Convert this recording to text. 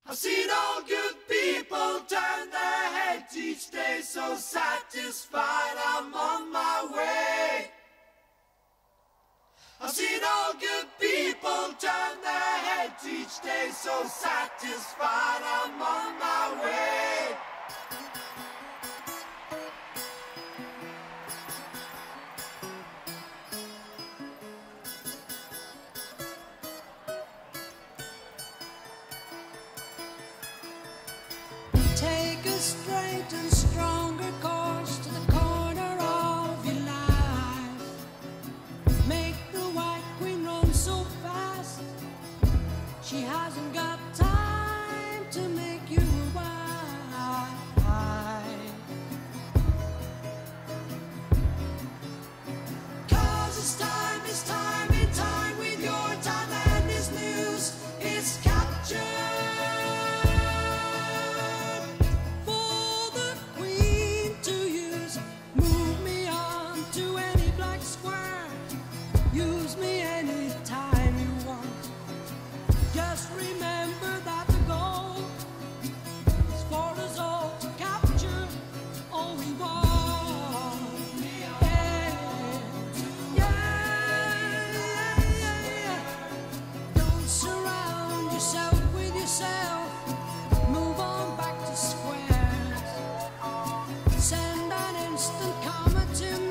I've seen all good people turn their heads each day, so satisfied I'm on my way. I've seen all good people turn their heads each day, so satisfied I'm on my way. Take a straight and stronger course to the corner of your life. Make the White Queen run so fast, she hasn't got time to make you wife. 'Cause it's time in time with your time, and this news is captured. Use me anytime you want. Just remember that the goal is for us all to capture all we want. Yeah. Don't surround yourself with yourself. Move on back to squares. Send an instant comment to me.